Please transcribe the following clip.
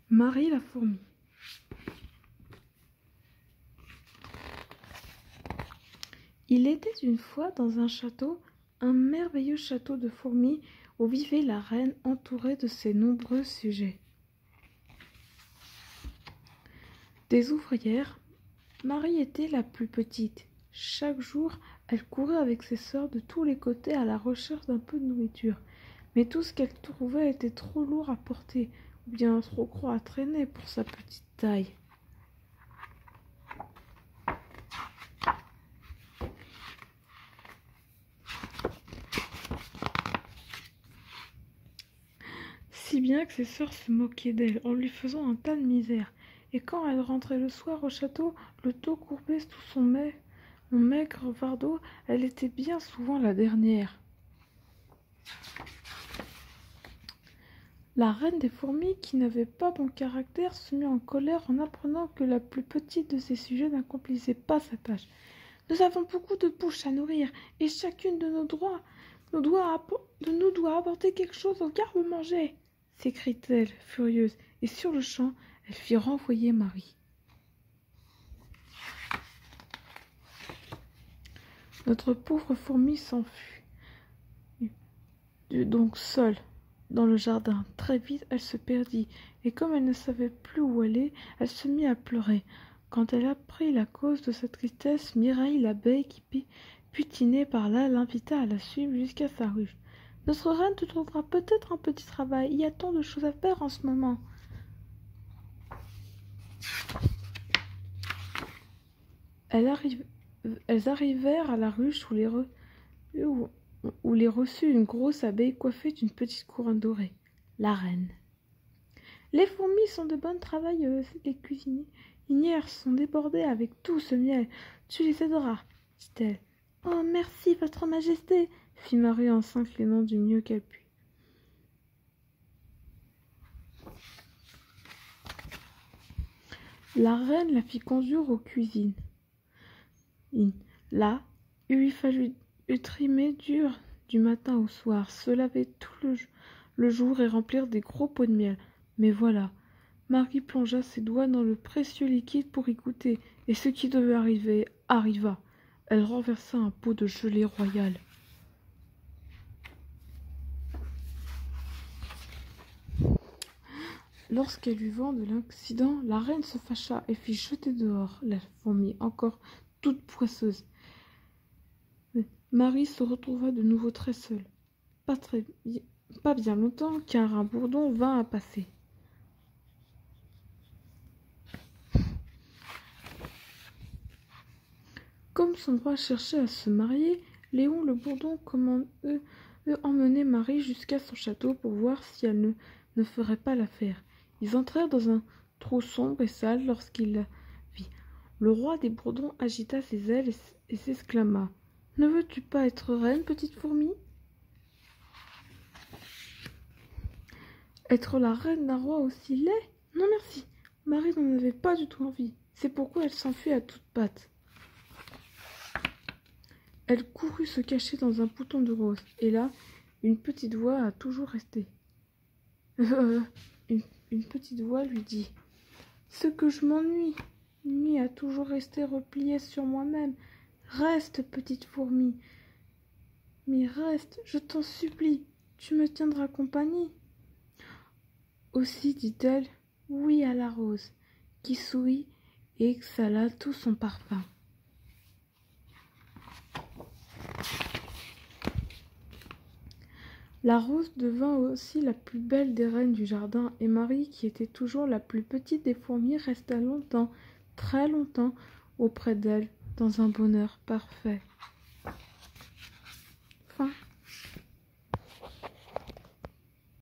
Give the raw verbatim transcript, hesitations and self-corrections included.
Marie la fourmi. Il était une fois dans un château, un merveilleux château de fourmis où vivait la reine entourée de ses nombreux sujets. Des ouvrières, Marie était la plus petite. Chaque jour, elle courait avec ses sœurs de tous les côtés à la recherche d'un peu de nourriture. Mais tout ce qu'elle trouvait était trop lourd à porter, ou bien trop gros à traîner pour sa petite taille. Si bien que ses sœurs se moquaient d'elle en lui faisant un tas de misère. Et quand elle rentrait le soir au château, le dos courbé sous son mai, son maigre fardeau, elle était bien souvent la dernière. La reine des fourmis, qui n'avait pas bon caractère, se mit en colère en apprenant que la plus petite de ses sujets n'accomplissait pas sa tâche. « Nous avons beaucoup de bouches à nourrir, et chacune de nos droits nous doit, de nous doit apporter quelque chose au garde-manger !» s'écrie-t-elle, furieuse, et sur-le-champ, elle fit renvoyer Marie. Notre pauvre fourmi s'enfuit, donc seule, dans le jardin. Très vite, elle se perdit, et comme elle ne savait plus où aller, elle se mit à pleurer. Quand elle apprit la cause de sa tristesse, Mireille l'abeille, qui butinait par là, l'invita à la suivre jusqu'à sa ruche. « Notre reine te trouvera peut-être un petit travail, il y a tant de choses à faire en ce moment. » Elles, arrive... Elles arrivèrent à la ruche où les, re... où... où les reçut une grosse abeille coiffée d'une petite couronne dorée. La reine. « Les fourmis sont de bonnes travailleuses, les cuisinières sont débordées avec tout ce miel. Tu les aideras, dit-elle. « Oh, merci, votre majesté, fit Marie en s'inclinant du mieux qu'elle put. La reine la fit conduire aux cuisines. Là, il lui fallut trimer dur du matin au soir, se laver tout le, le jour et remplir des gros pots de miel. Mais voilà, Marie plongea ses doigts dans le précieux liquide pour y goûter, et ce qui devait arriver arriva. Elle renversa un pot de gelée royale. Lorsqu'elle eut vent de l'accident, la reine se fâcha et fit jeter dehors la fourmi, encore toute poisseuse. Marie se retrouva de nouveau très seule. Pas, très, pas bien longtemps, car un bourdon vint à passer. Comme son roi cherchait à se marier, Léon le bourdon commande eux, eux emmener Marie jusqu'à son château pour voir si elle ne, ne ferait pas l'affaire. Ils entrèrent dans un trou sombre et sale lorsqu'il la vit. Le roi des bourdons agita ses ailes et, et s'exclama. « Ne veux-tu pas être reine, petite fourmi ?» Être la reine d'un roi aussi laid? Non merci. Marie n'en avait pas du tout envie. C'est pourquoi elle s'enfuit à toutes pattes. Elle courut se cacher dans un bouton de rose. Et là, une petite voix a toujours resté. Euh, une, une petite voix lui dit « Ce que je m'ennuie, nuit à toujours rester repliée sur moi-même. Reste, petite fourmi. Mais reste, je t'en supplie, tu me tiendras compagnie. » Aussi dit-elle « Oui » à la rose, qui sourit et exhala tout son parfum. La rose devint aussi la plus belle des reines du jardin, et Marie, qui était toujours la plus petite des fourmis, resta longtemps, très longtemps, auprès d'elle, dans un bonheur parfait.